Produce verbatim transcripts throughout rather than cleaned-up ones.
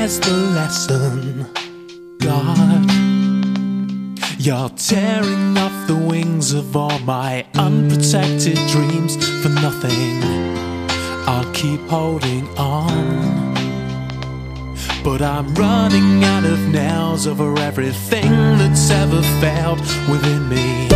Here's the lesson, God. You're tearing off the wings of all my unprotected dreams for nothing. I'll keep holding on, but I'm running out of nails over everything that's ever failed within me.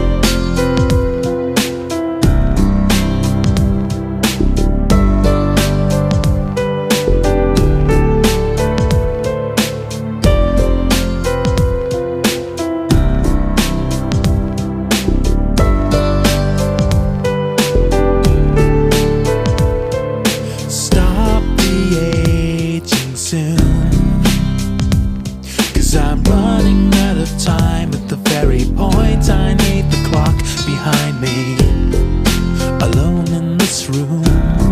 I'm running out of time at the very point I need the clock behind me. Alone in this room,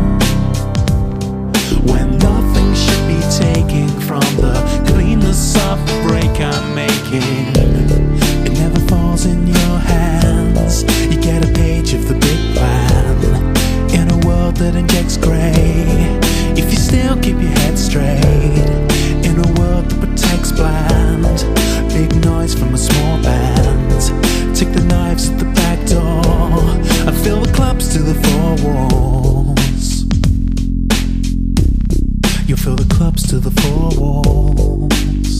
when nothing should be taken from the cleanness of the break I'm making. It never falls in your hands. You get a page of the big plan in a world that injects grey. If you still keep your head straight in a world that protects bland, big noise from a small band. Take the knives at the back door and fill the clubs to the four walls. You fill the clubs to the four walls.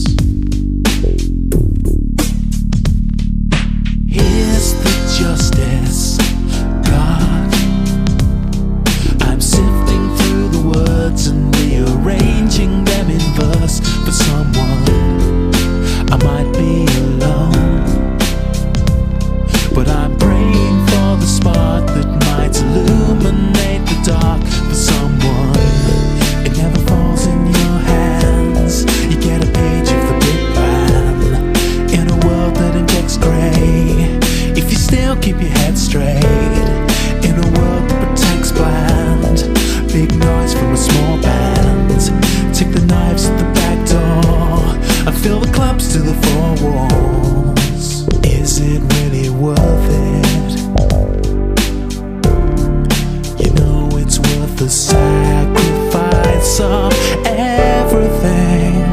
Here's the justice, God. I'm sifting through the words and rearranging them in verse for someone. I might be alone, but I'm praying for the spark that might illuminate the dark for someone. It never falls in your hands. You get a page of the big plan in a world that injects grey. If you still keep your head straight in a world that protects bland, big noise from a small band. Take the knives at the back door and fill the clubs to the four walls. Is it really worth it? You know it's worth the sacrifice of everything.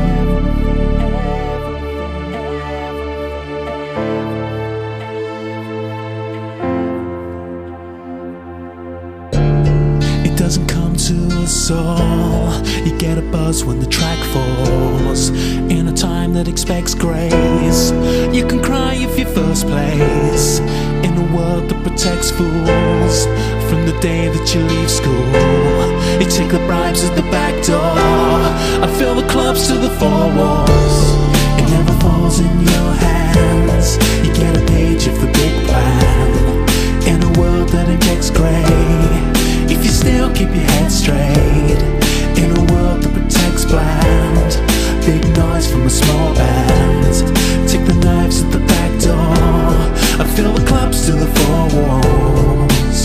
It doesn't come to us all. You get a buzz when the track falls in a time that expects grace. You can cry if you first place in a world that protects fools. From the day that you leave school, you take the bribes at the back door and fill the clubs to the four walls. It never falls in your hands. You get a page of the big plan in a world that injects grey. If you still keep your head straight in a world that protects bland, big noise from a small band. Take the knives at the back door and fill the clubs to the four walls.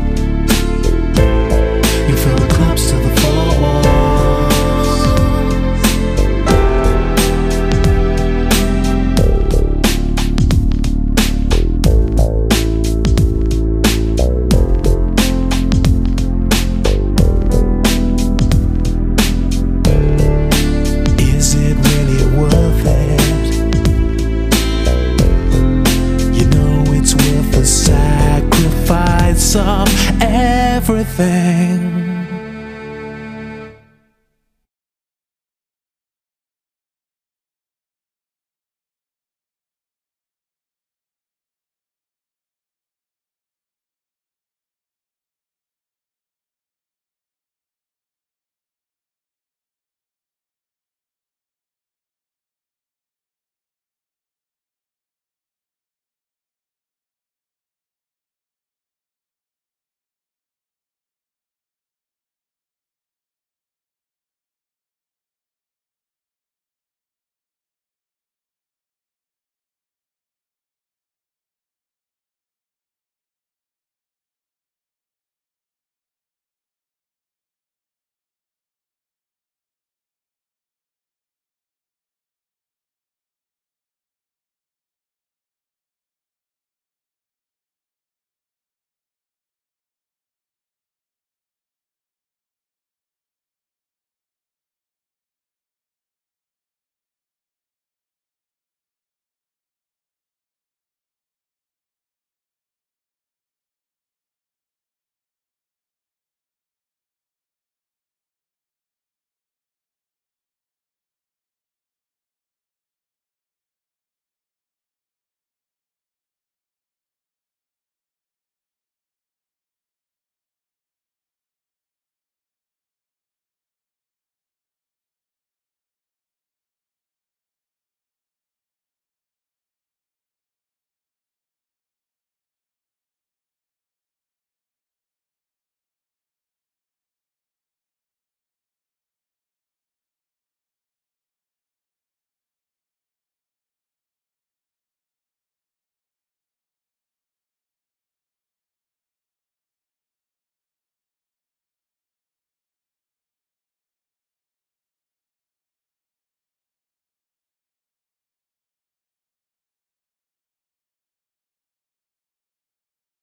You fill the clubs to the four walls. Of everything.